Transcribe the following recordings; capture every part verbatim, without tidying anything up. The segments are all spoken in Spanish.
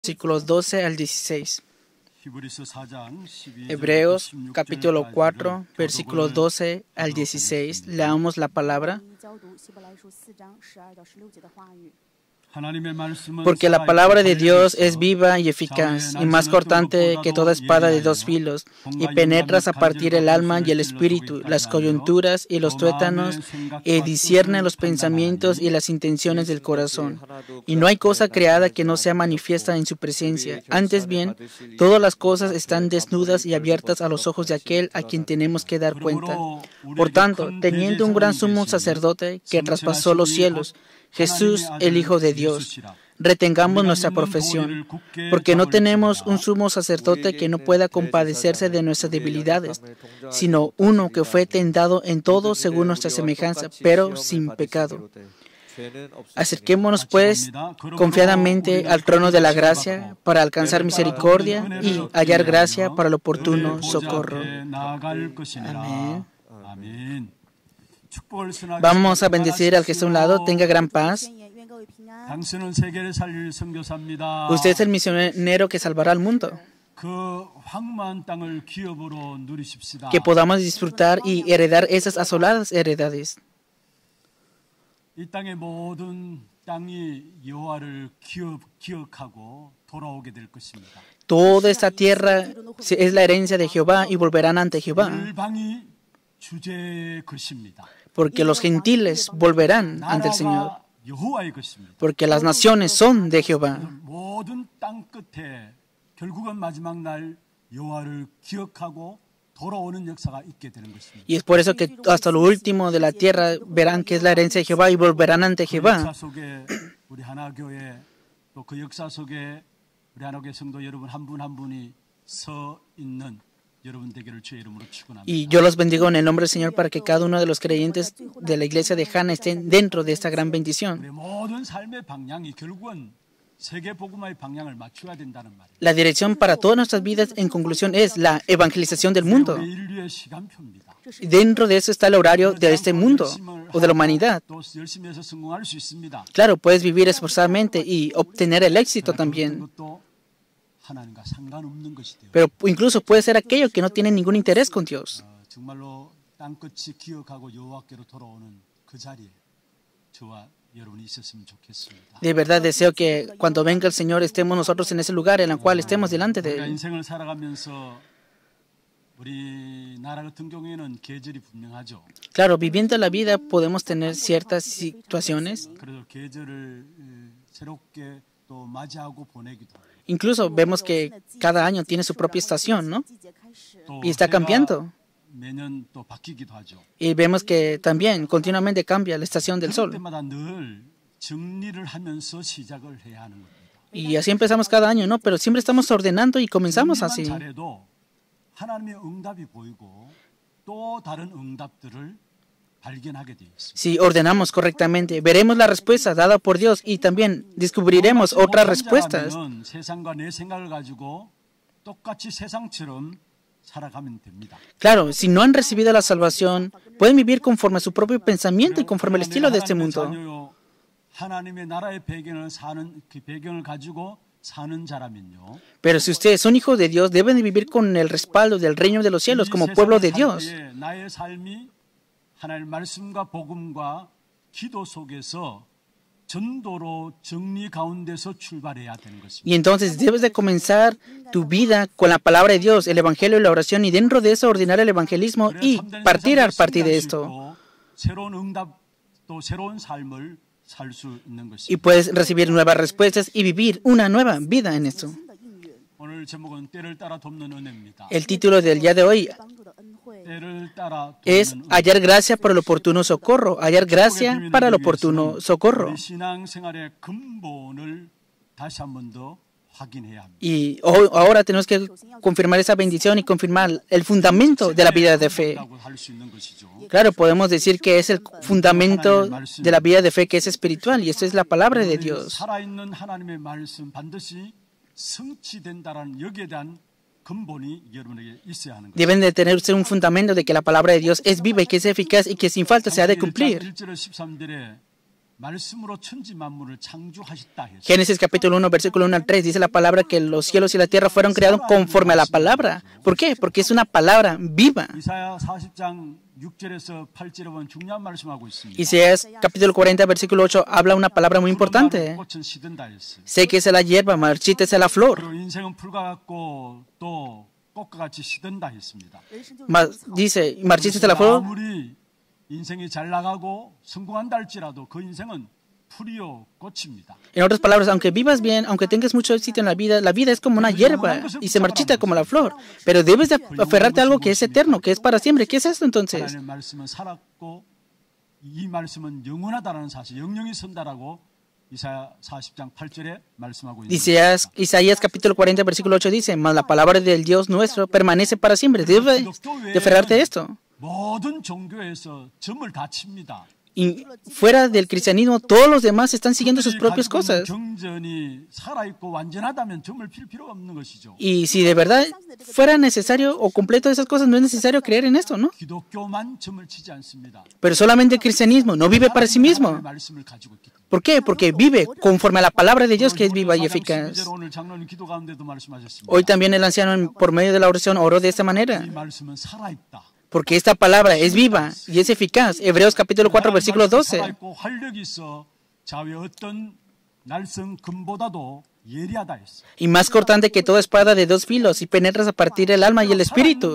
Versículos doce al dieciséis. Hebreos capítulo cuatro, versículos doce al dieciséis. Leamos la palabra. Porque la palabra de Dios es viva y eficaz, y más cortante que toda espada de dos filos, y penetras a partir el alma y el espíritu, las coyunturas y los tuétanos, y discierne los pensamientos y las intenciones del corazón. Y no hay cosa creada que no sea manifiesta en su presencia. Antes bien, todas las cosas están desnudas y abiertas a los ojos de aquel a quien tenemos que dar cuenta. Por tanto, teniendo un gran sumo sacerdote que traspasó los cielos, Jesús, el Hijo de Dios, retengamos nuestra profesión, porque no tenemos un sumo sacerdote que no pueda compadecerse de nuestras debilidades, sino uno que fue tentado en todo según nuestra semejanza, pero sin pecado. Acerquémonos, pues, confiadamente al trono de la gracia para alcanzar misericordia y hallar gracia para el oportuno socorro. Amén. Vamos a bendecir al que está a un lado. Tenga gran paz. Usted es el misionero que salvará al mundo. Que podamos disfrutar y heredar esas asoladas heredades. Toda esta tierra es la herencia de Jehová y volverán ante Jehová. Porque los gentiles volverán ante el Señor. Porque las naciones son de Jehová. Y es por eso que hasta lo último de la tierra verán que es la herencia de Jehová y volverán ante Jehová. Y yo los bendigo en el nombre del Señor para que cada uno de los creyentes de la iglesia de Hana estén dentro de esta gran bendición. La dirección para todas nuestras vidas, en conclusión, es la evangelización del mundo. Y dentro de eso está el horario de este mundo o de la humanidad. Claro, puedes vivir esforzadamente y obtener el éxito también. Pero incluso puede ser aquello que no tiene ningún interés con Dios. De verdad deseo que cuando venga el Señor estemos nosotros en ese lugar en el cual estemos delante de Él. Claro, viviendo la vida podemos tener ciertas situaciones. Incluso vemos que cada año tiene su propia estación, ¿no? Y está cambiando. Y vemos que también continuamente cambia la estación del sol. Y así empezamos cada año, ¿no? Pero siempre estamos ordenando y comenzamos así. Si ordenamos correctamente, veremos la respuesta dada por Dios y también descubriremos otras respuestas. Claro, si no han recibido la salvación, pueden vivir conforme a su propio pensamiento y conforme al estilo de este mundo. Pero si ustedes son hijos de Dios, deben de vivir con el respaldo del reino de los cielos como pueblo de Dios. 하나님의 말씀과 복음과 기도 속에서 전도로 정리 가운데서 출발해야 되는 것입니다. Y entonces debes de comenzar tu vida con la palabra de Dios, el evangelio y la oración, y dentro de eso ordenar el evangelismo y partir a partir de esto. 새로운 응답도 새로운 삶을 살 수 있는 것입니다. Y puedes recibir nuevas respuestas y vivir una nueva vida en esto. 오늘 제목은 때를 따라 돕는 은혜입니다. El título del día de hoy es hallar gracia para el oportuno socorro, hallar gracia para el oportuno socorro. Y ahora tenemos que confirmar esa bendición y confirmar el fundamento de la vida de fe. Claro, podemos decir que es el fundamento de la vida de fe que es espiritual y esto es la palabra de Dios. Deben de tener usted un fundamento de que la palabra de Dios es viva y que es eficaz y que sin falta se ha de cumplir. Génesis capítulo uno, versículo uno al tres, dice la palabra que los cielos y la tierra fueron creados conforme a la palabra. ¿Por qué? Porque es una palabra viva. Isaías capítulo cuarenta, versículo ocho, habla una palabra muy importante. Séquese la hierba, marchítese la flor. Ma, dice, marchítese la flor. En otras palabras, aunque vivas bien, aunque tengas mucho éxito en la vida, la vida es como una hierba y se marchita como la flor. Pero debes de aferrarte a algo que es eterno, que es para siempre. ¿Qué es esto entonces? Isaías, Isaías capítulo cuarenta, versículo ocho dice, mas la palabra del Dios nuestro permanece para siempre. Debes de aferrarte a esto. Y fuera del cristianismo, todos los demás están siguiendo sus propias cosas. Y si de verdad fuera necesario o completo de esas cosas, no es necesario creer en esto, ¿no? Pero solamente el cristianismo no vive para sí mismo. ¿Por qué? Porque vive conforme a la palabra de Dios, que es viva y eficaz. Hoy también el anciano, por medio de la oración, oró de esta manera. Porque esta palabra es viva y es eficaz. Hebreos capítulo cuatro, versículo doce. Y más cortante que toda espada de dos filos, y penetras a partir el alma y el espíritu.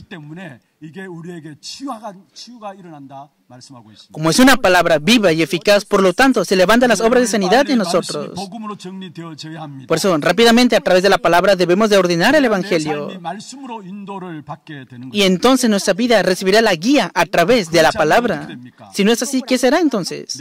Como es una palabra viva y eficaz, por lo tanto, se levantan las obras de sanidad en nosotros. Por eso, rápidamente, a través de la palabra, debemos de ordenar el Evangelio. Y entonces nuestra vida recibirá la guía a través de la palabra. Si no es así, ¿qué será entonces?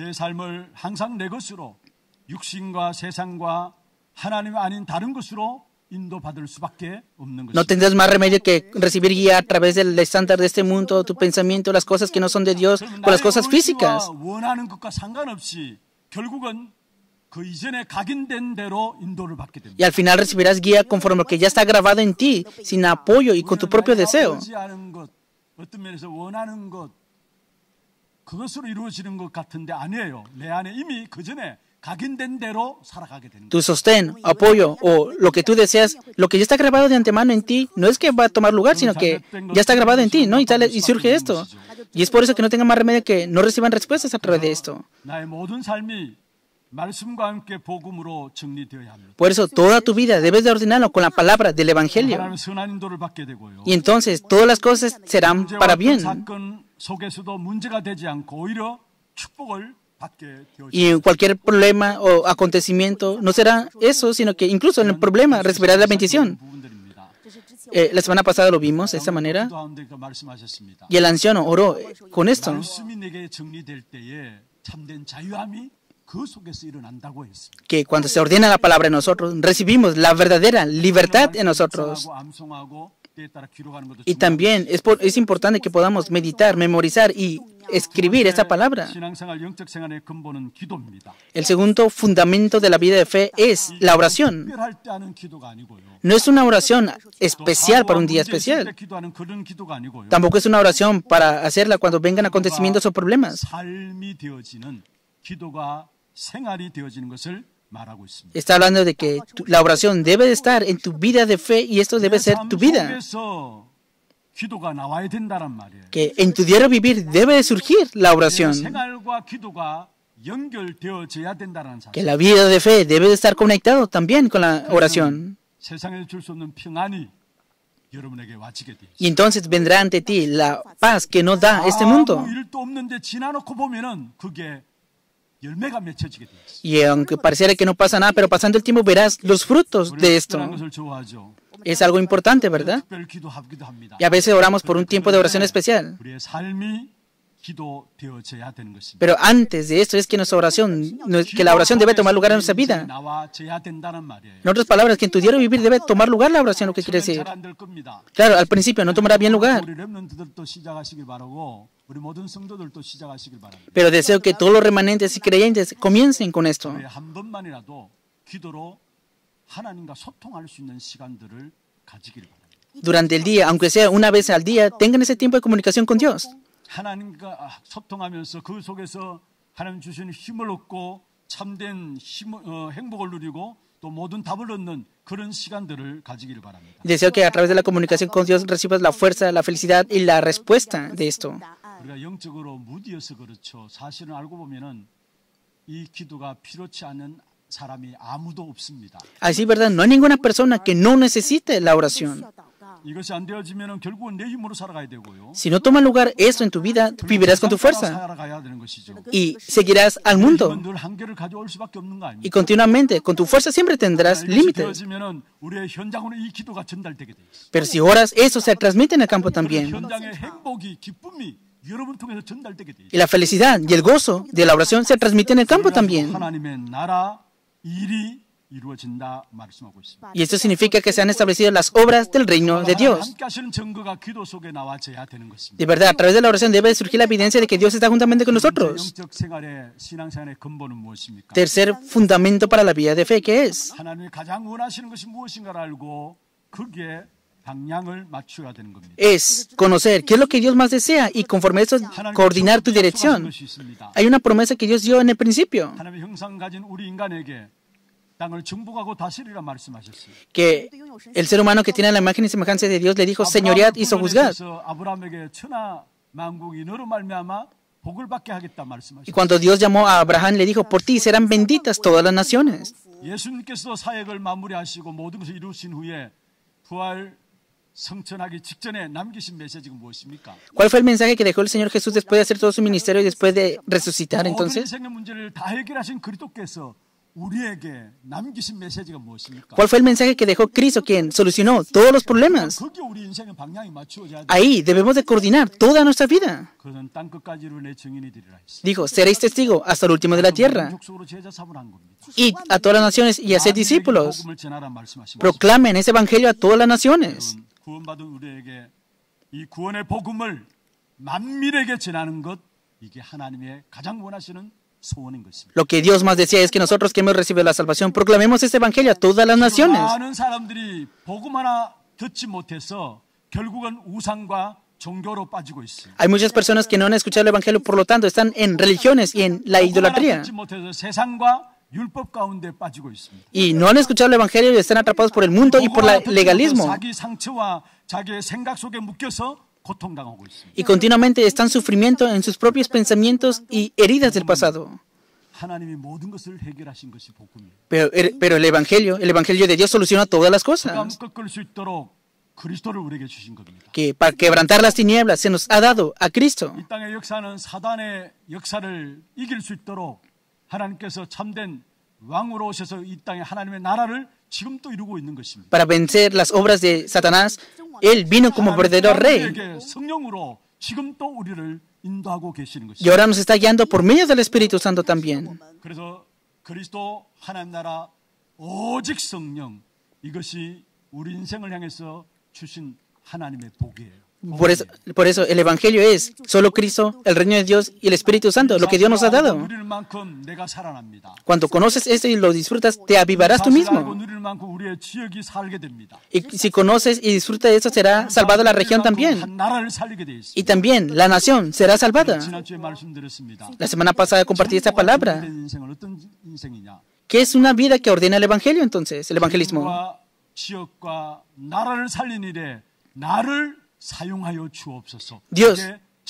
No tendrás más remedio que recibir guía a través del estándar de este mundo, tu pensamiento, las cosas que no son de Dios, con las cosas físicas. Y al final recibirás guía conforme a lo que ya está grabado en ti, sin apoyo y con tu propio deseo. Tu sostén, apoyo o lo que tú deseas, lo que ya está grabado de antemano en ti, no es que va a tomar lugar, sino que ya está grabado en ti, ¿no? Y, sale, y surge esto. Y es por eso que no tengan más remedio que no reciban respuestas a través de esto. Por eso toda tu vida debes de ordenarlo con la palabra del Evangelio. Y entonces todas las cosas serán para bien. Y en cualquier problema o acontecimiento no será eso, sino que incluso en el problema recibirás la bendición. Eh, la semana pasada lo vimos de esta manera. Y el anciano oró con esto. Que cuando se ordena la palabra en nosotros, recibimos la verdadera libertad en nosotros. Y también es, por, es importante que podamos meditar, memorizar y escribir esta palabra. El segundo fundamento de la vida de fe es la oración. No es una oración especial para un día especial. Tampoco es una oración para hacerla cuando vengan acontecimientos o problemas. Está hablando de que tu, la oración debe de estar en tu vida de fe y esto debe ser tu vida. Que en tu diario vivir debe de surgir la oración. Que la vida de fe debe de estar conectado también con la oración. Y entonces vendrá ante ti la paz que no da este mundo. Y aunque pareciera que no pasa nada, pero pasando el tiempo verás los frutos de esto. Es algo importante, ¿verdad? Y a veces oramos por un tiempo de oración especial. Pero antes de esto es que nuestra oración, que la oración debe tomar lugar en nuestra vida. En otras palabras, que en tu diario vivir debe tomar lugar la oración, lo que quiere decir. Claro, al principio no tomará bien lugar. Pero deseo que todos los remanentes y creyentes comiencen con esto. Durante el día, aunque sea una vez al día, tengan ese tiempo de comunicación con Dios. 하나님 주시는 힘을 얻고 참된 힘, 어, 행복을 누리고 또 모든 답을 얻는 그런 시간들을 가지기를 바랍니다. Deseo que a través de la comunicación con Dios recibas la fuerza, la felicidad y la respuesta de esto. 우리가 영적으로 무디어서 그렇죠. 사실은 알고 보면은 이 기도가 필요치 않은 사람이 아무도 없습니다. Así, ¿verdad? No hay ninguna persona que no necesite la oración. 이것이 안 되어지면은 결국은 내 힘으로 살아가야 되고요. Si no toma lugar esto en tu vida, vivirás con tu fuerza 살아가야 되는 것이죠. y seguirás al mundo. 늘 한계를 가져올 수밖에 없는 거 아닙니까? Y continuamente, con tu fuerza siempre tendrás límites. 되어지면은 우리의 현장으로 이 기도가 전달되게 돼 있어요. Pero si oras, eso se transmite en el campo también. 현장의 행복이 기쁨이 여러분 통해서 전달되게 돼 있어요. Y la felicidad y el gozo de la oración se transmite en el campo también. 하나님의 나라 일이 이루어진다 말씀하고 있습니다. Y esto significa que se han establecido las obras del reino de Dios. 함께 하시는 증거가 기도 속에 나와져야 되는 것입니다. De verdad, a través de la oración debe surgir la evidencia de que Dios está juntamente con nosotros. 영적 생활의 신앙생활의 근본은 무엇입니까? Tercer fundamento para la vida de fe, ¿qué es? 하나님이 가장 원하시는 것이 무엇인가를 알고 거기에 방향을 맞춰야 되는 겁니다. Es conocer qué es lo que Dios más desea y conforme a eso coordinar tu dirección. Hay una promesa que Dios dio en el principio, 하나님의 형상 가진 우리 인간에게 땅을 정복하고 다스리라 말씀하셨어요. que el ser humano que tiene la imagen y semejanza de Dios le dijo, señoread y sojuzgad. 아브라함에게 천하 만국이 너로 말미암아 복을 받게 하겠다 Y 말씀하셨어요. cuando Dios llamó a Abraham, le dijo, por ti serán benditas todas las naciones. 예수님께서 사역을 마무리하시고 모든 것을 이루신 후에 부활 성천하기 직전에 남기신 메시지가 무엇입니까? ¿Cuál fue el mensaje que dejó el Señor Jesús después de hacer todo su ministerio y después de resucitar 모든 entonces? 인생의 문제를 다 해결하신 그리스도께서 우리에게 남기신 메시지가 무엇입니까? ¿Cuál fue el mensaje que dejó Cristo, quien solucionó todos los problemas? 거기에 우리 인생의 방향이 맞추어져야 돼. Ahí debemos de coordinar toda nuestra vida. 그는 땅 끝까지 이루 내 증인이 되리라 했어. Dijo, seréis testigo hasta el último de la tierra. 족속으로 제자 삼으란 겁니다. Id a todas las naciones y haced discípulos. 복음을 전하라 말씀하신 Proclamen ese evangelio a todas las naciones. 구원받은 우리에게 이 구원의 복음을 만민에게 전하는 것 이게 하나님의 가장 원하시는 소원인 것입니다. Lo que Dios más desea es que nosotros que hemos recibido la salvación proclamemos este evangelio a todas las naciones. 많은 사람들이 복음 하나 듣지 못해서 결국은 우상과 종교로 빠지고 있어요. Hay muchas personas que no han escuchado el evangelio, por lo tanto están en religiones y en la 복음 하나 idolatría. 듣지 못해서 세상과 율법 가운데 빠지고 있습니다. Y no han escuchado el evangelio y están atrapados por el mundo y por el legalismo. 자기 상처와 자기의 생각 속에 묶여서 고통당하고 있습니다. Y continuamente están sufrimiento en sus propios pensamientos y heridas del pasado. 하나님이 모든 것을 해결하신 것이 복음이에요. Pero, pero el evangelio, el evangelio de Dios soluciona todas las cosas. 꺾을 수 있도록 그리스도를 우리에게 주신 겁니다. Que para quebrantar las tinieblas se nos ha dado a Cristo. 이 땅의 역사는 사단의 역사를 이길 수 있도록 하나님께서 참된 왕으로 오셔서 이 땅에 하나님의 나라를 지금 또 이루고 있는 것입니다. Para vencer las obras de Satanás, Él vino como verdadero rey. 성령으로 지금 또 우리를 인도하고 계시는 것입니다. Y ahora nos está guiando por medio del Espíritu Santo también. 그래서 그리스도 하나님 나라 오직 성령 이것이 우리 인생을 향해서 주신 하나님의 복이에요. Por eso, por eso el Evangelio es solo Cristo, el reino de Dios y el Espíritu Santo, lo que Dios nos ha dado. Cuando conoces esto y lo disfrutas, te avivarás tú mismo. Y si conoces y disfrutas de eso, será salvada la región también. Y también la nación será salvada. La semana pasada compartí esta palabra. ¿Qué es una vida que ordena el Evangelio entonces, el evangelismo? Dios,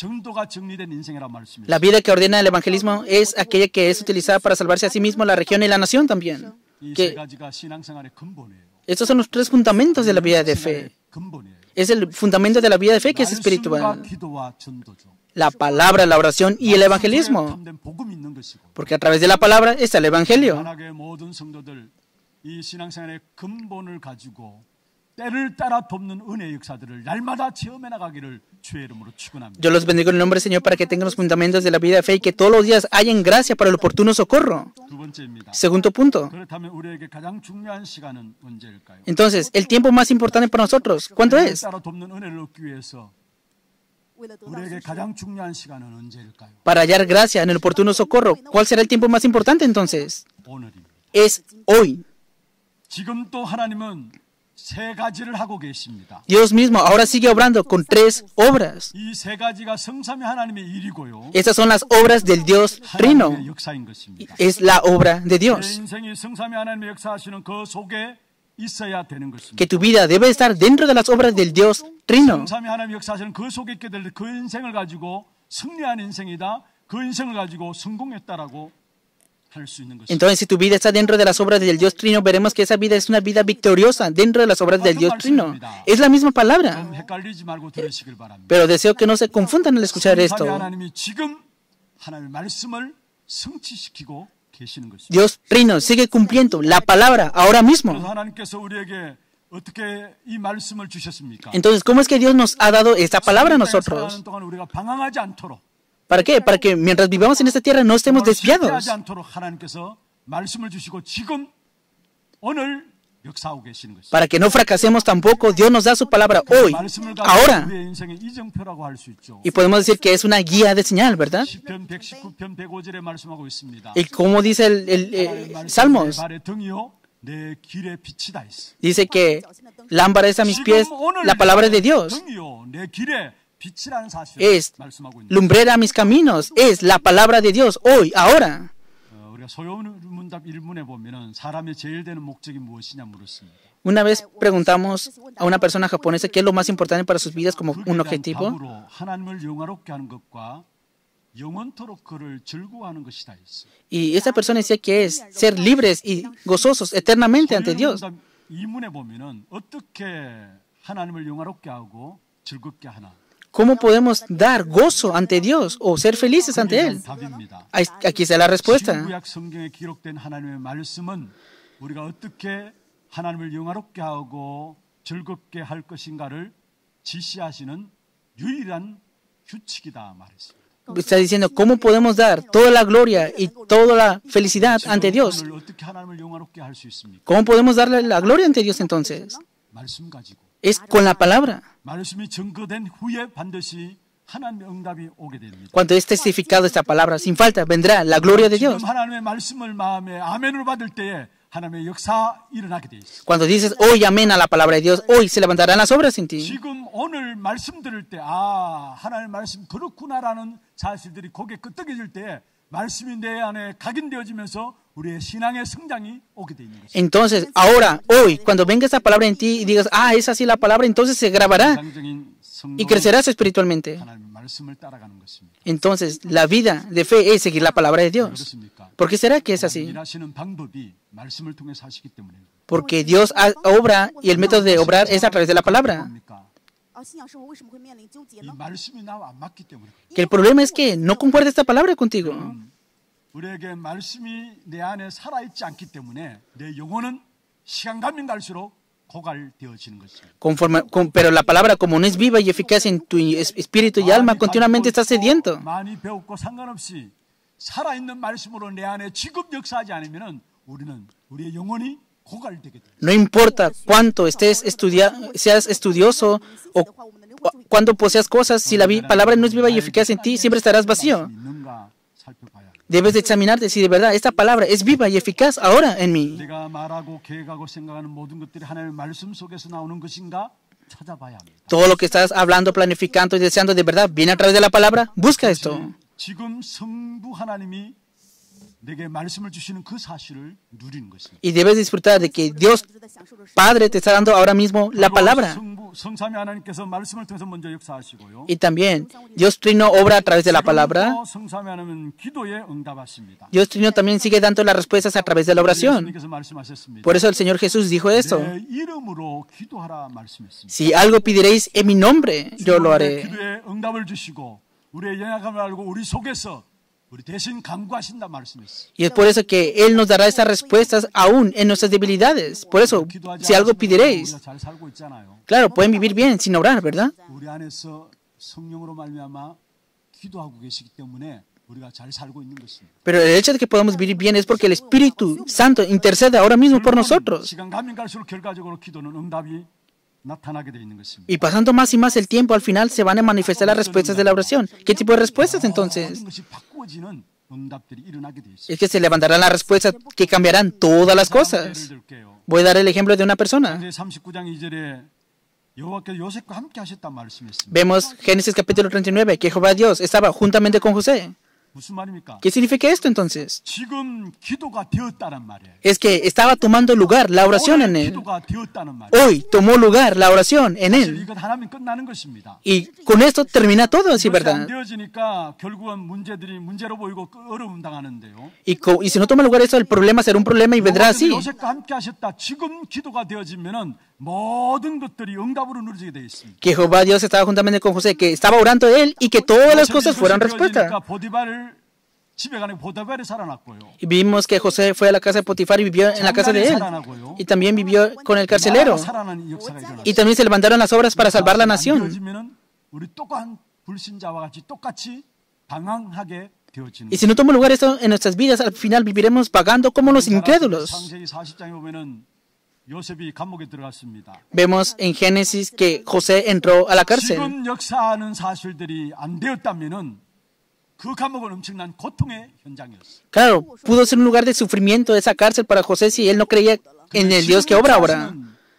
la vida que ordena el evangelismo es aquella que es utilizada para salvarse a sí mismo, la región y la nación también. Que estos son los tres fundamentos de la vida de fe. Es el fundamento de la vida de fe que es espiritual. La palabra, la oración y el evangelismo. Porque a través de la palabra está el evangelio. Yo los bendigo en el nombre del Señor para que tengan los fundamentos de la vida de fe y que todos los días hayan gracia para el oportuno socorro. Segundo punto. Entonces, el tiempo más importante para nosotros, ¿cuándo es? Para hallar gracia en el oportuno socorro, ¿cuál será el tiempo más importante entonces? Es hoy. 세 가지를 하고 계십니다. Dios mismo ahora sigue obrando con tres obras. 이 세 가지가 성삼위 하나님의 일이고요. Estas son las obras del Dios Trino. 하나님의 역사인 것입니다. Es la obra de 내 Dios. 인생이 성삼위 하나님의 역사하시는 그 속에 있어야 되는 것입니다. Que tu vida debe estar dentro de las obras del Dios Trino. 성삼위 하나님의 역사하시는 그 속에 있게 될 그 인생을 가지고 승리한 인생이다. 그 인생을 가지고 성공했다라고 할 수 있는 것입니다. Entonces, si tu vida está dentro de las obras del Dios Trino, veremos que esa vida es una vida victoriosa dentro de las obras del Dios Trino. Es la misma palabra. 좀 헷갈리지 말고 들으시길 바랍니다. Pero deseo que no se confundan al escuchar esto. 성삼위 하나님이 지금 하나님의 말씀을 성취시키고 계시는 것입니다. Dios Trino sigue cumpliendo la palabra ahora mismo. 그래서 하나님께서 우리에게 어떻게 이 말씀을 주셨습니까? Entonces, ¿cómo es que Dios nos ha dado esta palabra a nosotros? 살아가는 동안 우리가 방황하지 않도록 ¿Para qué? Para que mientras vivamos en esta tierra no estemos desviados. 실패하지 않도록 하나님께서 말씀을 주시고 지금 오늘 역사하고 계시는 것입니다. Para que no fracasemos tampoco, Dios nos da su palabra hoy, 말씀을 ahora. 가지고 우리의 인생의 이정표라고 할 수 있죠. Y podemos decir que es una guía de señal, ¿verdad? 시편 백십구 편 백오 절에 말씀하고 있습니다. Y como dice el, el, eh, Salmos, 내 발의 등이요 내 길의 빛이다 했어. dice que lámpara es a mis pies la palabra de Dios, 등이요 내 길의 빛이라는 사실을 es 말씀하고 있는. lumbrera a mis caminos, es la palabra de Dios hoy, ahora. 어, 우리가 소요문답 일 문에 보면은 사람의 제일 되는 목적이 무엇이냐 물었습니다. Una vez preguntamos a una persona japonesa qué es lo más importante para sus vidas como un objetivo. 답으로 하나님을 영화롭게 하는 것과 영원토록 그를 즐거워하는 것이다 했어. Y esa persona decía que es ser libres y gozosos eternamente ante Dios. 소요문답 이 문에 보면은 어떻게 하나님을 영화롭게 하고 즐겁게 하나. ¿Cómo podemos dar gozo ante Dios o ser felices ante Él? 답입니다. Ahí- Aquí está la respuesta. 신구약 성경에 기록된 하나님의 말씀은 우리가 어떻게 하나님을 영화롭게 하고 즐겁게 할 것인가를 지시하시는 유일한 규칙이다 말했습니다. Está diciendo cómo podemos dar toda la gloria y toda la felicidad ante Dios. 오늘 어떻게 하나님을 영화롭게 할 수 있습니까? ¿Cómo podemos darle la gloria ante Dios entonces? 말씀 가지고. Es con la palabra. 말씀이 증거된 후에 반드시 하나님의 응답이 오게 됩니다. Cuando es testificado esta palabra, sin falta vendrá la gloria de 지금 Dios. 하나님의 말씀을 마음에 아멘으로 받을 때에 하나님의 역사 일어나게 돼 있어. Cuando dices hoy amén a la palabra de Dios, hoy se levantarán las obras en ti. 지금 오늘 말씀 들을 때, 아, 하나님의 말씀 그렇구나라는 사실들이 거기에 끄떡해질 때 말씀이 내 안에 각인되어지면서 우리의 신앙의 성장이 오게 돼 있는 것입니다. Entonces, ahora, hoy, cuando venga esta palabra en ti y digas, ah, es así la palabra, entonces se grabará 정상적인 y 성공은 crecerás espiritualmente. 하나님의 말씀을 따라가는 것입니다. Entonces, la vida de fe es seguir la palabra de Dios. 그렇습니까? ¿Por qué será que es así? 일하시는 방법이 말씀을 통해서 하시기 때문에. Porque Dios ha- obra y el método de obrar es a través de la palabra. 뭡니까? 啊，信仰生活为什么会面临纠结 이 呢？ 말씀이 나와 안 맞기 때문에. Que el problema es que no concuerda esta palabra contigo. 우리에게 말씀이 내 안에 살아있지 않기 때문에 내 영혼은 시간 가면 갈수록 고갈되어지는 것입니다. Conforme, con- pero la palabra, como no es viva y eficaz en tu es- espíritu y alma, continuamente estás sediento. 많이 배웠고 상관없이 살아있는 말씀으로 내 안에 지금 역사하지 않으면 우리는 우리의 영혼이 고갈되게 됩니다. No importa cuánto estés estudia seas estudioso o cu- cuánto poseas cosas, si la vi- palabra no es viva y eficaz en ti, siempre estarás vacío. 있는가 살펴봐야 합니다. Debes de examinarte si de verdad esta palabra es viva y eficaz ahora en mí. 내가 말하고 계획하고 생각하는 모든 것들이 하나님의 말씀 속에서 나오는 것인가 찾아봐야 합니다. Todo lo que estás hablando, planificando y deseando de verdad viene a través de la palabra. Busca esto. 지금 성부 하나님이 내게 말씀을 주시는 그 사실을 누리는 것입니다. Y debes disfrutar de que Dios 值得享受的是， Padre te está dando ahora mismo la palabra. 성부, 성삼위 하나님께서 말씀을 통해서 먼저 역사하시고요. Y también Dios Trino obra a través de la palabra. 지금도 성삼위 하나님은 기도에 응답하십니다. Dios Trino también sigue dando las respuestas a través de la oración. 예수님께서 말씀하셨습니다. Por eso el Señor Jesús dijo esto. 내 이름으로 기도하라 말씀했습니다. Si algo pediréis en mi nombre, yo lo 우리의 haré. 기도에 응답을 주시고 우리의 연약함을 알고 우리 속에서 우리 대신 간구하신다 말씀했어요. Y es por eso que Él nos dará estas respuestas aún en nuestras debilidades. Por eso, 기도하지 si algo 않으시면 pediréis, 우리가 잘 살고 있잖아요. claro, pueden vivir bien sin orar, ¿verdad? 우리 안에서 성령으로 말미암아 기도하고 계시기 때문에 우리가 잘 살고 있는 것입니다. Pero el hecho de que podamos vivir bien es porque el Espíritu Santo intercede ahora mismo por nosotros. 시간 가면 갈수록 결과적으로 기도는 응답이 나타나게 돼 있는 것입니다. Y pasando más y más el tiempo, al final se van a manifestar las respuestas de la oración. ¿Qué tipo de respuestas entonces? 모든 것이 바꾸어지는 응답들이 일어나게 돼 있습니다. es que se levantarán las respuestas que cambiarán todas las 자, 한번 예를 cosas. 들게요. Voy a dar el ejemplo de una persona. 이제 삼십구 장 이 절에 여호와께서 요셉과 함께 하셨단 말씀했습니다. Vemos Génesis capítulo treinta y nueve, que Jehová Dios estaba juntamente con José. 무슨 말입니까? ¿Qué significa esto entonces? 지금 기도가 되었다는 말이에요. Es que estaba tomando lugar la oración en 오늘 él. 기도가 되었다는 말이에요. Hoy tomó lugar la oración en 사실 él. 이것 하나면 끝나는 것입니다. Y con esto termina todo así, 이것이 안 ¿verdad? 되어지니까 결국은 문제들이 문제로 보이고 어려움 당하는데요. Y, co- y si no toma lugar eso, el problema será un problema y vendrá así. 요셉과 함께 하셨다. 지금 기도가 되어지면은 모든 것들이 응답으로 누려지게 되어 있습니다. Que Jehová Dios estaba juntamente con José, que estaba orando él y que todas las cosas fueran respuestas. 보디발을 집에 가는 보디발이 살아났고요. Y vimos que José fue a la casa de Potifar y vivió en la casa de él. Y también vivió con el carcelero. 살아나는 이 역사가 일어났습니다. Y también se levantaron las obras para salvar la nación. 되어지면은 우리 똑같은 불신자와 같이 똑같이 방황하게 되어지는. Y si no toma lugar esto en nuestras vidas, al final viviremos pagando como los incrédulos. 창세기 사십 장에 보면은 요셉이 감옥에 들어갔습니다. Vemos en Génesis que José entró a la cárcel. 지금 역사하는 사실들이 안 되었다면은 그 감옥은 엄청난 고통의 현장이었어요. Claro, pudo ser un lugar de sufrimiento esa cárcel para José si él no creía en el Dios que obra ahora.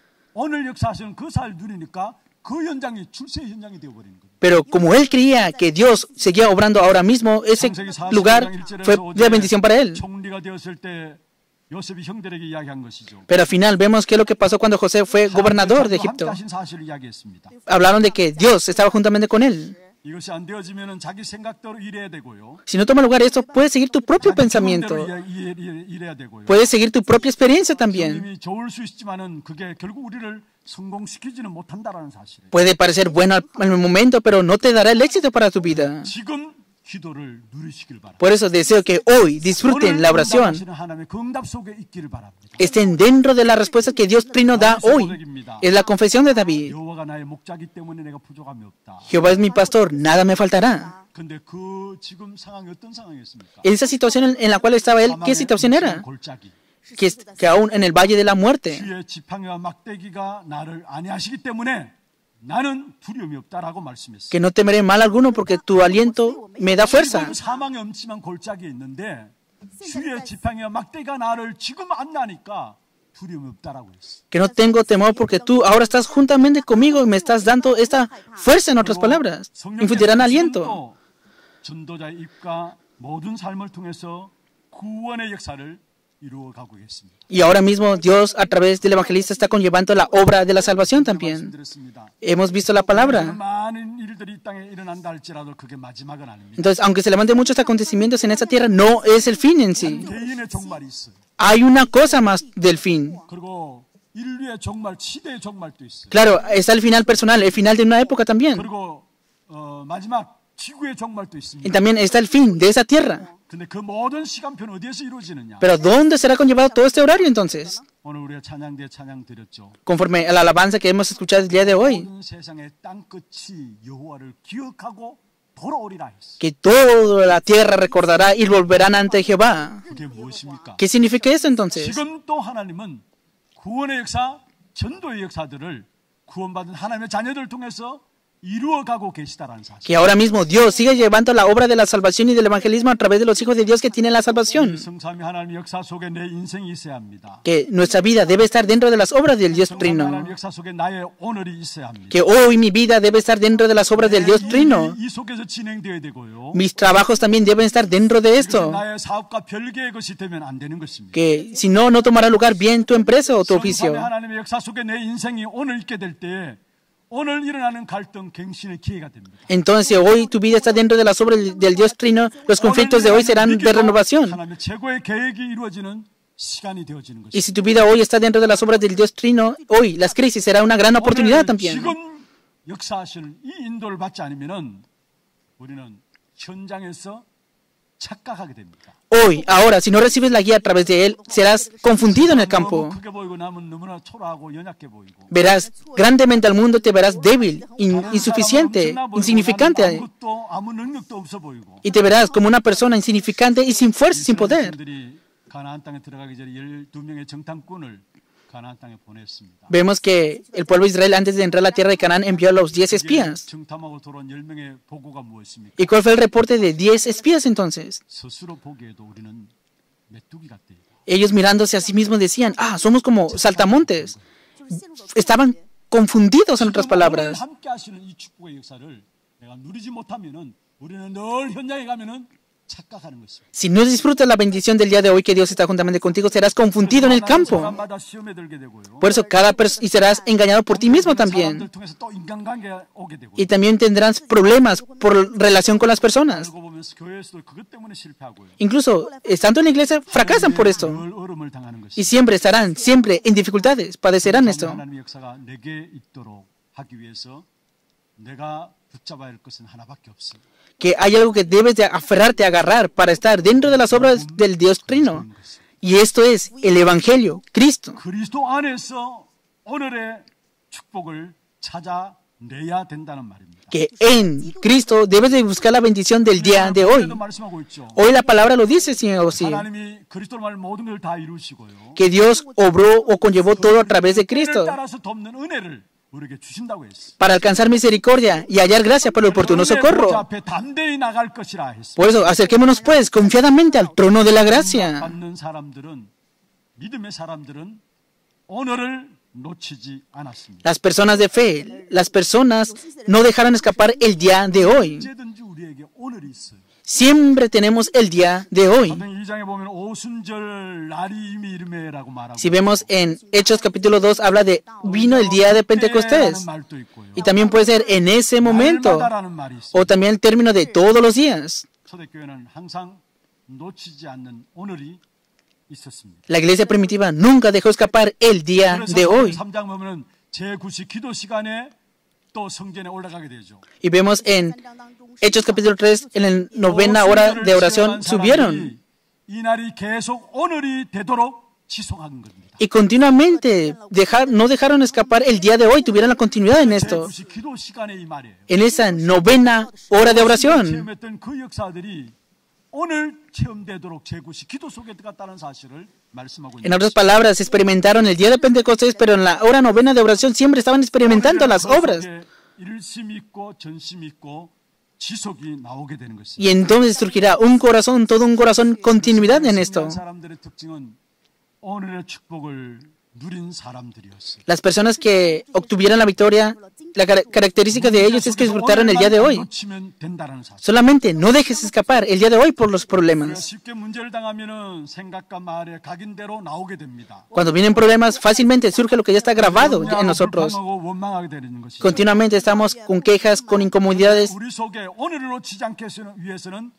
오늘 역사하시는 그 사를 누리니까 그 현장이 출세 현장이 되어버리는 거예요. Pero como él creía que Dios seguía obrando ahora mismo, ese 창세기 사십 lugar 장 일 절에서 fue 오 de bendición para él. 총리가 되었을 때 요셉이 형들에게 이야기한 것이죠. Pero al final vemos qué es lo que pasó cuando José fue gobernador de 함께 Egipto. 하신 사실을 이야기했습니다. Hablaron de que Dios estaba juntamente con él. 이것이 안 되어지면은 자기 생각대로 일해야 되고요. Si no toma lugar esto, puedes seguir tu propio 자기 pensamiento. 경험대로 일- 일- 일해야 되고요. Puedes seguir tu propia experiencia también. 성님이 좋을 수 있지만은 그게 결국 우리를 성공시키지는 못한다라는 사실이에요. Puede parecer bueno al, al momento, pero no te dará el éxito para tu vida. 지금 기도를 누리시길 바랍니다. Por eso deseo que hoy disfruten la oración. 응답하시는 하나님의 그 응답 속에 있기를 바랍니다. Estén dentro de las respuestas que Dios Trino da hoy. Es la confesión de David. 여호와가 나의 목자기 때문에 내가 부족함이 없다. Jehová es mi pastor, nada me faltará. 근데 그 지금 상황이 어떤 상황이었습니까? Esa situación en- en la cual estaba él, ¿qué situación era? 골짜기. Que, es- que aún en el valle de la muerte. 주의 지팡이와 막대기가 나를 안위하시기 때문에 나는 두려움이 없다라고 말씀했어요. Que no temeré mal alguno porque tu aliento me da fuerza. 지금 사망의 엄침한 골짜기에 있는데 주의 지팡이와 막대기가 나를 지금 안나니까 두려움이 없다라고 했어요. Que no tengo temor porque tú ahora estás juntamente conmigo y me estás dando esta fuerza, en otras palabras. Infundirán aliento. 지금도 전도자의 입과 모든 삶을 통해서 구원의 역사를 이루어가고 계십니다. Y ahora mismo Dios a través del evangelista está conllevando la obra de la salvación también. 말씀드렸습니다. Hemos visto la palabra. 많은 일들이 이 땅에 일어난다 할지라도 그게 마지막은 아닙니다. Entonces, aunque se levanten muchos acontecimientos en esta tierra, no es el fin en sí. 개인의 종말이 있어요. Hay una cosa más del fin. 그리고 인류의 종말, 시대의 종말도 있어요. Claro, está el final personal, el final de una época también. 그리고 어, 마지막 지구의 종말도 Y 있습니다. también está el fin de esa tierra. 근데 그 모든 시간표는 어디에서 이루어지느냐? Pero ¿dónde será conllevado todo este horario entonces? 오늘 우리가 찬양대 찬양 드렸죠. Conforme a la alabanza que hemos escuchado el día de hoy. 모든 세상의 땅 끝이 여호와를 기억하고 돌아오리라 했어. Que toda la tierra recordará y volverán ante Jehová. 그게 무엇입니까? ¿Qué significa eso entonces? 지금 또 하나님은 구원의 역사, 전도의 역사들을 구원받은 하나님의 자녀들 통해서 이루어가고 계시다라는 사실. Que ahora mismo Dios sigue llevando la obra de la salvación y del evangelismo a través de los hijos de Dios que tienen la salvación. 성삼위 하나님의 역사 속에 내 인생이 있어야 합니다. Que nuestra vida debe estar dentro de las obras del Dios 성삼위 Trino. 하나님의 역사 속에 나의 오늘이 있어야 합니다. Que hoy mi vida debe estar dentro de las obras del Dios Trino. 이, 이 속에서 진행되어야 되고요. Mis trabajos también deben estar dentro de esto. 나의 사업과 별개의 것이 되면 안 되는 것입니다. Que si no, no tomará lugar bien tu empresa o tu 성삼위 oficio. 하나님의 역사 속에 내 인생이 오늘 있게 될 때 오늘 일어나는 갈등, 갱신의 기회가 됩니다. Entonces, si hoy tu vida está dentro de las obras del Dios Trino, los conflictos de hoy serán de renovación. 하나님의 최고의 계획이 이루어지는 시간이 되어지는 Y 것입니다. si tu vida hoy está dentro de las obras del Dios Trino, hoy las crisis será una gran oportunidad también. 지금 역사하시는 이 인도를 받지 않으면은 우리는 현장에서 착각하게 됩니다. Hoy, ahora, si no recibes la guía a través de Él, serás confundido en el campo. 너무 크게 보이고 남은 너무나 초라하고 연약해 보이고. Verás grandemente al mundo, te verás débil, in- insuficiente, insignificante. 아무것도 아무 능력도 없어 보이고. Y te verás como una persona insignificante y sin fuerza, sin poder. 사람들이 가나안 땅에 들어가기 전에 열두 명의 정탐꾼을 가나안 땅에 보냈습니다. Vemos que el pueblo de Israel antes de entrar a la tierra de Canaán envió a los diez espías. 정탐하고 돌아온 열 명의 보고가 무엇입니까? ¿Y cuál fue el reporte de diez espías entonces? 스스로 보기에도 우리는 메뚜기 같대요. Ellos mirándose a sí mismos decían, ah, somos como saltamontes. Estaban confundidos en otras palabras. 함께 하시는 이 축복의 역사를 내가 누리지 못하면은 우리는 늘 현장에 가면은 착각하는 것입니다. Si no disfrutas la bendición del día de hoy que Dios está juntamente contigo, serás confundido en el campo. 사람마다 시험에 들게 되고요. Por eso cada persona, y serás engañado por ti mismo también. 사람들 통해서 또 인간관계가 오게 되고. Y también tendrás problemas por relación con las personas. 알고 보면 교회에서도 그것 때문에 실패하고요. Incluso estando en la iglesia fracasan por esto. 늘 어려움을 당하는 Y 것입니다. siempre estarán, siempre en dificultades, padecerán esto. 하나님의 역사가 내게 있도록 하기 위해서 내가 붙잡아야 할 것은 하나밖에 없습니다. Que hay algo que debes de aferrarte, agarrar para estar dentro de las obras del Dios Trino. Y esto es el Evangelio, Cristo. 그리스도 안에서 오늘의 축복을 찾아내야 된다는 말입니다. Que en Cristo debes de buscar la bendición del día de hoy. 말씀하고 있죠. Hoy la palabra lo dice, Señor Osí, 하나님이 그리스도로 말 모든 걸 다 이루시고요. que Dios obró o conllevó todo a través de Cristo 따라서 돕는 은혜를 우리에게 주신다고 했어요. para alcanzar misericordia y hallar gracia para el oportuno socorro. 앞에 담대히 나갈 것이라 했어요. Por eso, acerquémonos pues confiadamente al trono de la gracia. 받는 사람들은 믿음의 사람들은 오늘을 놓치지 않았습니다. Las personas de fe, las personas no dejaron escapar el día de hoy. 언제든지 우리에게 오늘이 있어요. Siempre tenemos el día de hoy. 사도행 이 장에 보면 오순절 날이 이미 이르매라고 말하고 Si vemos en Hechos capítulo dos, habla de vino el día de Pentecostés. 때라는 말도 있고요. Y también puede ser en ese momento. 날마다라는 말이 있어요. O también el término de todos los días. 초대교회는 항상 놓치지 않는 오늘이 있었습니다. La iglesia primitiva nunca dejó escapar el día de hoy. 삼 장 보면은 제구 시 기도 시간에 또 성전에 올라가게 되죠. Y vemos en Hechos capítulo tres, en la novena hora de oración, subieron. 이 날이 계속 오늘이 되도록 지속한 겁니다. Y continuamente dejar, no dejaron escapar el día de hoy, tuvieron la continuidad en esto. 제구 시 기도 시간에 이 말이에요. En esa novena hora de oración. 체험했던 그 역사들이 오늘 체험되도록 제구 시 기도 속에 들어갔다는 사실을 말씀하고 En 있습니다. otras palabras, experimentaron el día de Pentecostés, pero en la hora novena de oración siempre estaban experimentando las obras. 일심 있고 전심 있고 지속이 나오게 되는 것입니다. Y entonces surgirá un corazón, todo un corazón, continuidad en esto. 사람들의 특징은 오늘의 축복을 누린 사람들이었어요. Las personas que obtuvieron la victoria, la car- característica de ellos es que disfrutaron el día de hoy. 놓치면 된다는 사실. Solamente no dejes escapar el día de hoy por los problemas. 쉽게 문제를 당하면은 생각과 말에 각인대로 나오게 됩니다. Cuando vienen problemas, fácilmente surge lo que ya está grabado en nosotros. 불평하고 원망하게 되는 것이죠. Continuamente estamos con quejas, con incomodidades. 우리 속에 오늘을 놓치지 않기 위해서는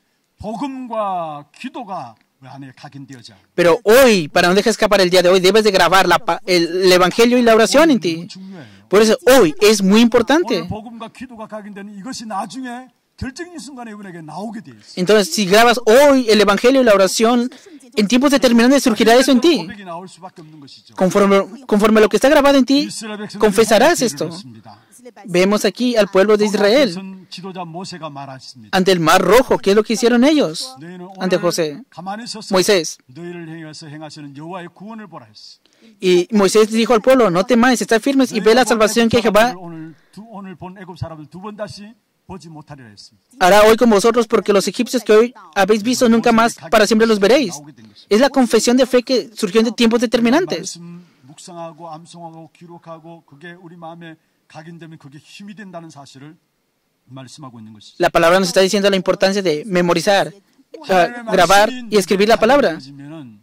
복음과 기도가 그 안에 각인되어져. Pero hoy, para no dejar escapar el día de hoy, debes de grabar la pa- el, el evangelio y la oración en ti. 중요해요. Por eso hoy es muy importante. 오늘 복음과 기도가 각인되는 이것이 나중에 결정적인 순간에 우리에게 나오게 돼 있어요. Entonces, si grabas hoy el evangelio y la oración, en tiempos determinados surgirá eso en ti. 고백이 나올 수밖에 없는 것이죠. Conforme, conforme a lo que está grabado en ti, 이스라엘 백성들이 confesarás 회개를 esto. 했습니다. Vemos aquí al pueblo de Israel 그것은 지도자 모세가 말했습니다. ante el mar rojo. ¿Qué es lo que hicieron ellos 너희는 ante 오늘 José? 가만히 서서 Moisés. 너희를 행해서 행하시는 여호와의 구원을 보라 했어. Y Moisés dijo al pueblo, no temáis, estad firmes y ve la salvación que Jehová 오늘 두, 오늘 본 애굽 사람들 두 번 다시 보지 못하리라 했습니다. hará hoy con vosotros, porque los egipcios que hoy habéis visto nunca más para siempre los veréis. Es la confesión de fe que surgió en tiempos determinantes. 말씀 묵상하고 암송하고 기록하고 그게 우리 마음에 각인되면 그게 힘이 된다는 사실을 말씀하고 있는 것이죠. La palabra nos está diciendo la importancia de memorizar, uh, grabar y escribir la palabra. 각인되어지면은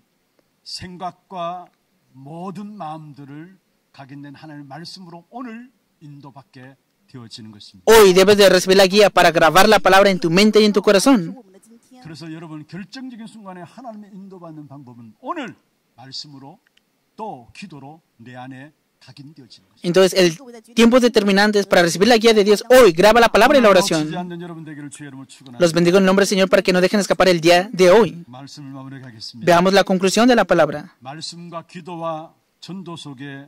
생각과 모든 마음들을 각인된 하나님의 말씀으로 오늘 인도받게 되어지는 것입니다. Hoy debes de recibir la guía para grabar la palabra en tu mente y en tu corazón. 我们的今天， 그래서 여러분 결정적인 순간에 하나님의 인도받는 방법은 오늘 말씀으로 또 기도로 내 안에 각인되어지는 것입니다. Entonces, el tiempos determinantes para recibir la guía de Dios hoy, graba la palabra y la 놓치지 oración. 않는 여러분 되기를 주의 이름으로 축원합니다. Los bendigo en el nombre del Señor para que no dejen escapar el día de hoy. 말씀을 마무리하겠습니다. Veamos la conclusión de la palabra. 말씀과 기도와 전도 속에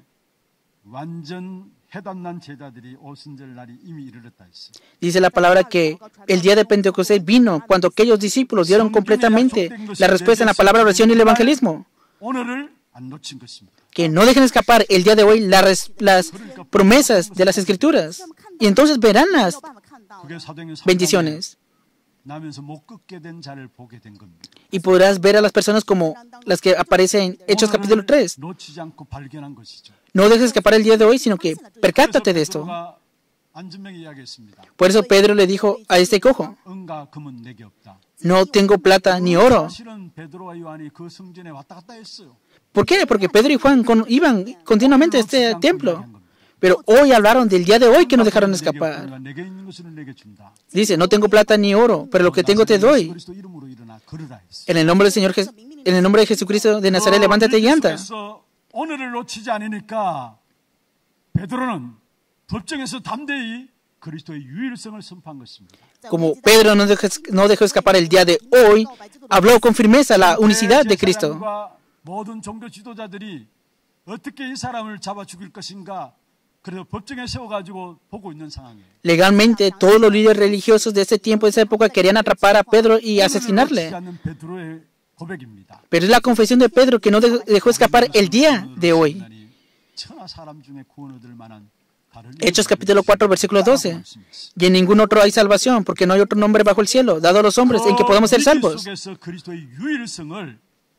완전 해단난 제자들이 오순절 날이 이미 이르렀다 했어요. Dice la palabra que el día de Pentecostés vino cuando aquellos discípulos dieron completamente la respuesta en la palabra oración y el evangelismo. 오늘을 안 놓친 것입니다. que no dejen escapar el día de hoy las, las promesas de las Escrituras. Y entonces verán las 没有办法看到 그게 사도행전 삼 장에 bendiciones. 나면서 못 걷게 된 자를 보게 된 겁니다. Y podrás ver a las personas como las que aparecen en Hechos capítulo tres. 놓치지 않고 발견한 것이죠. No dejes escapar el día de hoy, sino que percátate de esto. 베드로가 안진뱅이 이야기했습니다. Por eso Pedro le dijo a este cojo, 은과 금은 내게 없다. no tengo plata ni oro. 사실은 베드로와 요한이 그 성전에 왔다 갔다 했어요. ¿Por qué? Porque Pedro y Juan con- iban continuamente a este templo. Pero hoy hablaron del día de hoy que nos dejaron escapar. 내게 있는 것을 내게 준다. Dice, no tengo plata ni oro, pero lo que tengo te doy. 그리스도 이름으로 일어나 걸으라 했어. En el nombre del Señor, Je- en el nombre de Jesucristo de Nazaret, levántate y anda. 그래서 오늘을 놓치지 않으니까 베드로는 법정에서 담대히 그리스도의 유일성을 선포한 것입니다. Como Pedro no dejó, no dejó escapar el día de hoy, habló con firmeza la unicidad de Cristo. 제사장과 모든 종교 지도자들이 어떻게 이 사람을 잡아 죽일 것인가 그래서 법정에 세워가지고 보고 있는 상황이에요. Legalmente, todos los líderes religiosos de ese tiempo, de esa época, querían atrapar a Pedro y asesinarle. 오늘을 놓치지 않는 베드로의 고백입니다. Pero es la confesión de Pedro que no de- dejó escapar el día de hoy. 천하 사람 중에 구원 얻을 만한 다른 Hechos capítulo cuatro, versículo doce. 말씀이었어요. Y en ningún otro hay salvación, porque no hay otro nombre bajo el cielo, dado a los hombres, en que podamos ser 그 salvos. 속에서 그리스도의 유일성을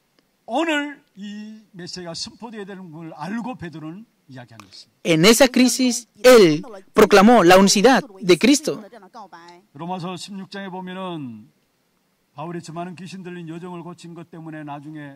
오늘 이 메시지가 선포되어야 되는 걸 알고 베드로는 이야기한 것입니다. En esa crisis, él proclamó la unicidad de Cristo. 这样的告白。 로마서 십육 장에 보면은 바울이 저 많은 귀신 들린 여정을 고친 것 때문에 나중에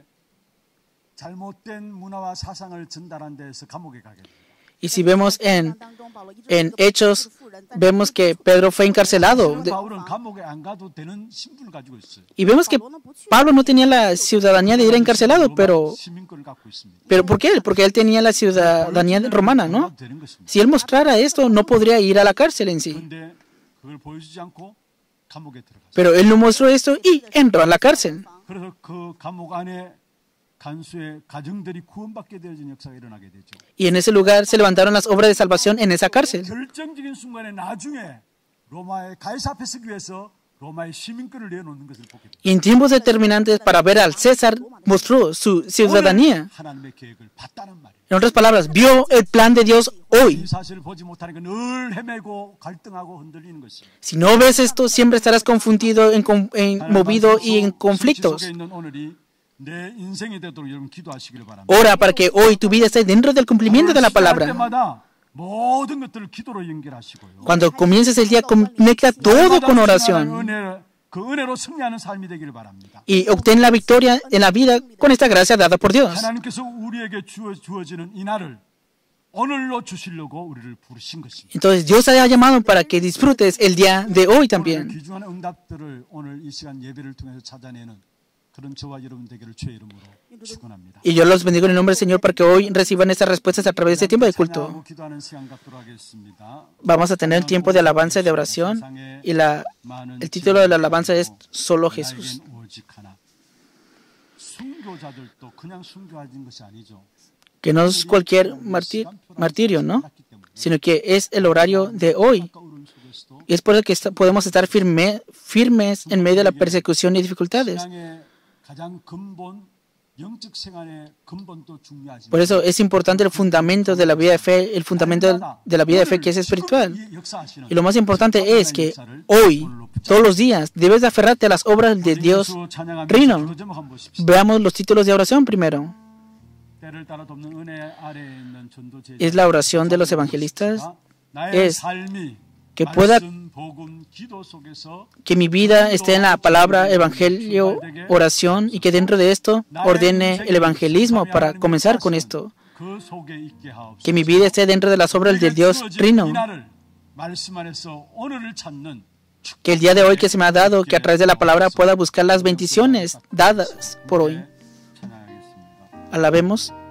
잘못된 문화와 사상을 전달한 데에서 감옥에 가게 됩니다. Y si vemos en, 当中保罗一直 en 说这个 Hechos, 妇人在 vemos que Pedro fue encarcelado. De- 바울은 감옥에 안 가도 되는 신분을 가지고 있어요. Y vemos que Pablo no tenía la ciudadanía de ir encarcelado, pero, 시민권을 갖고 있습니다. pero ¿por qué? Porque él tenía la ciudadanía romana, ¿no? 가도 되는 것입니다. Si él mostrara esto, no podría ir a la cárcel en sí. 그런데 그걸 보여주지 않고 감옥에 들어갔어요. Pero él no mostró esto y entró a la cárcel. 그래서 그 감옥 안에 간수의 가정들이 구원받게 되어진 역사가 일어나게 되죠. Y en ese lugar se levantaron las obras de salvación en esa cárcel. 결정적인 순간에 나중에 로마의 가이사 앞에 서기 위해서 로마의 시민권을 내놓는 것을 보게 됩니다. Y en tiempos determinantes para ver al César mostró su ciudadanía. 하나님의 계획을 봤다는 말이에요. En otras palabras, vio el plan de Dios hoy. 이 사실을 보지 못하니까 늘 헤매고 갈등하고 흔들리는 것입니다. Si no ves esto, siempre estarás confundido, en, con- en- movido y en conflictos. 속에 있는 오늘이 내 인생이 되도록 여러분 기도하시기를 바랍니다. Ora para que hoy tu vida esté dentro del cumplimiento de la 시작할 palabra. 때마다 모든 것들을 기도로 연결하시고요. Cuando comiences el día, conecta todo con oración 은혜, 그 은혜로 승리하는 삶이 되기를 바랍니다. y obtén la victoria en la vida con esta gracia dada por Dios. 하나님께서 우리에게 주어, 주어지는 이 날을 오늘로 주시려고 우리를 부르신 것입니다. Entonces Dios te ha llamado para que disfrutes el día de hoy 오늘 también. 귀중한 응답들을 오늘 이 시간 예배를 통해서 찾아내는 그런 저와 여러분 되기를 주의 이름으로 축원합니다. Y yo los bendigo en el nombre del Señor para que hoy reciban estas respuestas a través de este tiempo de culto. 찬양하고 기도하는 시간 갖도록 하겠습니다. Vamos a tener el tiempo de alabanza y de oración. Y la, el título de la alabanza es Solo Jesús. 나에겐 오직 하나. 순교자들도 그냥 순교하는 것이 아니죠. Que no es cualquier martir- martirio, ¿no? Sino que es el horario de hoy. 어려운 속에서도 Y es por el que esta- podemos estar firme- firmes en medio de la persecución y dificultades. 신앙의 가장 근본 영적 생활의 근본도 중요하지만 Por eso es importante el fundamento de la vida de fe, el fundamento de la vida de fe que es espiritual. 역사하시는 Y lo más importante es que hoy, todos los días, debes de aferrarte a las obras de Dios Trino. Veamos los títulos de oración primero. 때를 따라 돕는 은혜 아래에 있는 전도 제자 Es la oración de los evangelistas. 나의 es 삶이 que pueda- 말씀, 복음, 기도 속에서 Que mi vida esté en la palabra, evangelio, oración y que dentro de esto ordene el evangelismo para comenzar con esto. 그 속에 있게 하옵소서. Que mi vida esté dentro de las obras del Dios Trino. 이 날을 말씀 안에서 오늘을 찾는 Que el día de hoy que se me ha dado, que a través de la palabra pueda buscar las bendiciones dadas por hoy. 찬양하겠습니다. Alabemos.